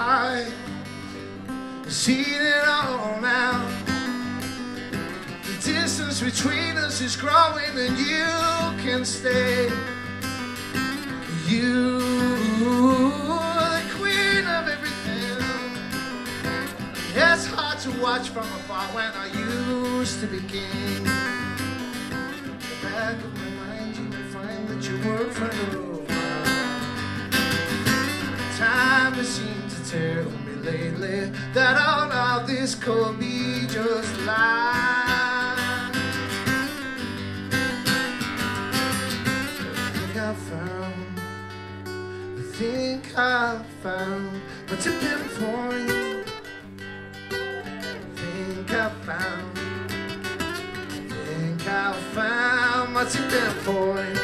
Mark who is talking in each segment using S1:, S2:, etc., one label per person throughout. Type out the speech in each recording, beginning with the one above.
S1: high. Seen it all now. The distance between us is growing, and you can stay. You are the queen of everything. It's hard to watch from afar when I used to be king. In the back of my mind, you may find that you were a friend of mine. Time has seemed to tell me lately that all of this could be just lies. I think I found my tipping point. I think I found my tipping point.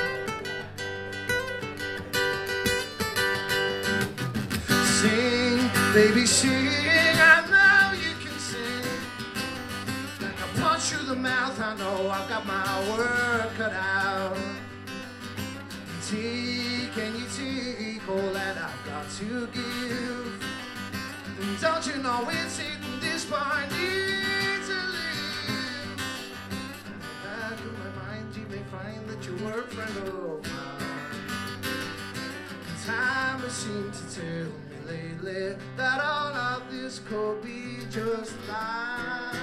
S1: Sing, baby, sing, I know you can sing. Like a punch through the mouth, I know I've got my work cut out. Can you take all that I've got to give? And don't you know it's in this point easily? In the back of my mind, you may find that you were a friend of mine. And time has seemed to tell me lately that all of this could be just lies.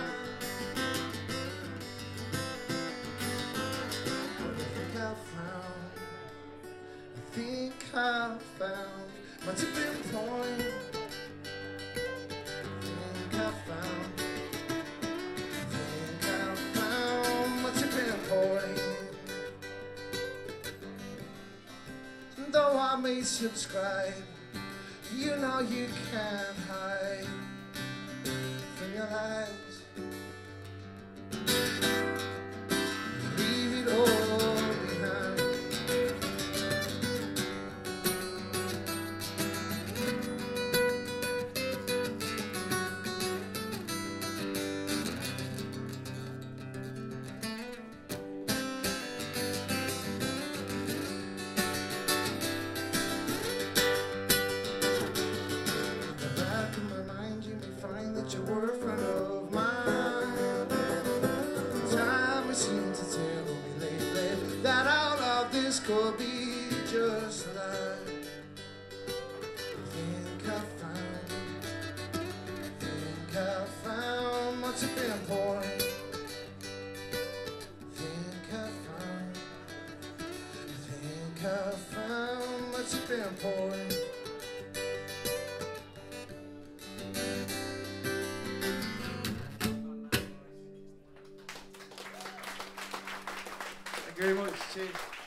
S1: I think I found my tipping point. I think I found my tipping point. Though I may subscribe, you know you can't hide from your eyes. Leave it all behind. You were a friend of mine. Time has seemed to tell me lately that all of this could be just like. Think I found my tipping point. Think I found my tipping point. Thank you very much. Cheers.